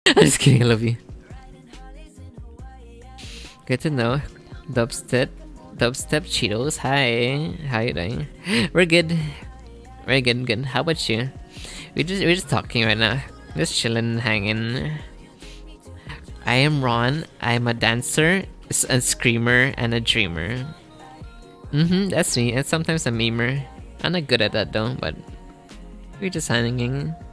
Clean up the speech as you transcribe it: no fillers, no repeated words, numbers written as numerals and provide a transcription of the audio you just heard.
I'm just kidding, I love you. Good to know. Dubstep Cheetos, hi. How you doing? We're good. Very good, good. How about you? We're just talking right now. Just chilling, hanging. I am Ron. I'm a dancer, a screamer, and a dreamer. That's me. And sometimes a memer. I'm not good at that though, but we're just hanging.